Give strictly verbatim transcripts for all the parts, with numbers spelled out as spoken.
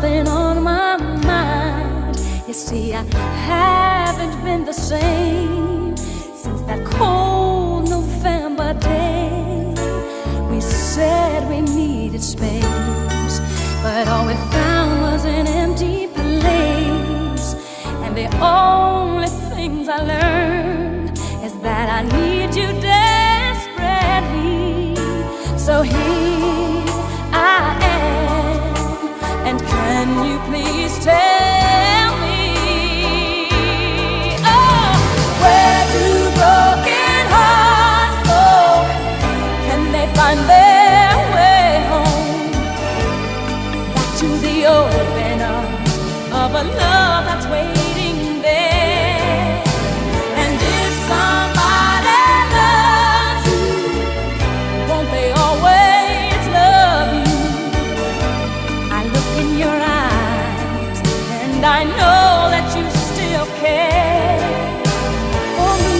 something on my mind. You see, I haven't been the same since that cold November day. We said we needed space, but all we found was an empty place. And the only things I learned is that I need you desperately. So here I am, and can you please tell me, oh, where do broken hearts go? Can they find their way home? Back to the open arms of a love that's waiting there. And if somebody loves you, won't they always love you? I look in your eyes and I know that you still care for me.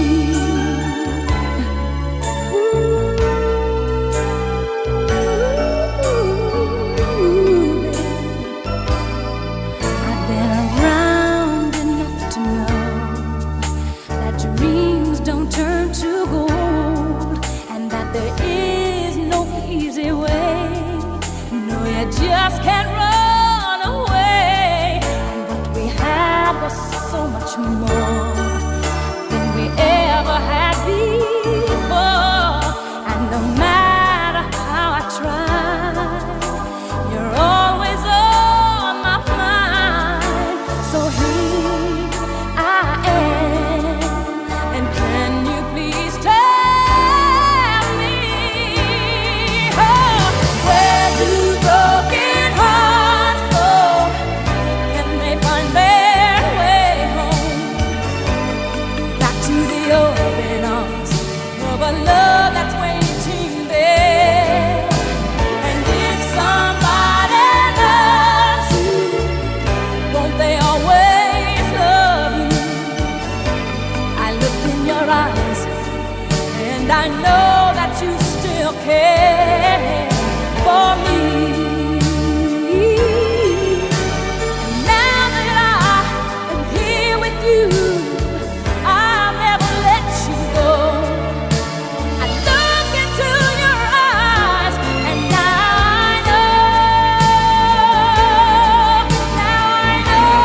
Ooh, I've been around enough to know that dreams don't turn to gold, and that there is no easy way. No, you just can't run away. And what we had was so much more than we ever had before. And no matter how I try, you're always on my mind. So here I am, and can you please tell me, oh, where do broken hearts go? Can they find their way home? Back to the open arms of a love that's waiting there. And if somebody loves you, won't they always love you? I look in your eyes and I know that you still care for me. And now that I am here with you, I'll never let you go. I look into your eyes and now I know, now I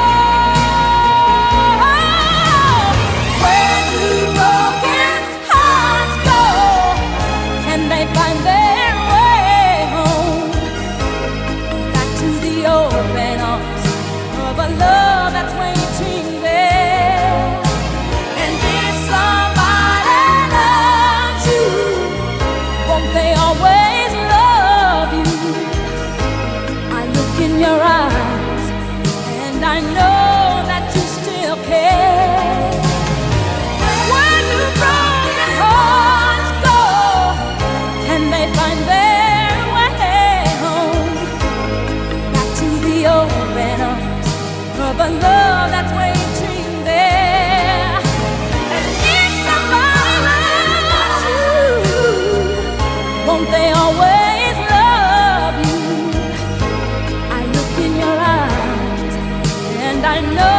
know. Where do broken hearts go? Can they find their way home? Back to the open arms of a love that's waiting there. And if somebody loves you, won't they always love you? I look in your eyes and I know that you still care. Where do broken hearts go? Can they find their way home? Back to the open arms of a love that's waiting there. And if somebody loves you, won't they always love you? I look in your eyes and I know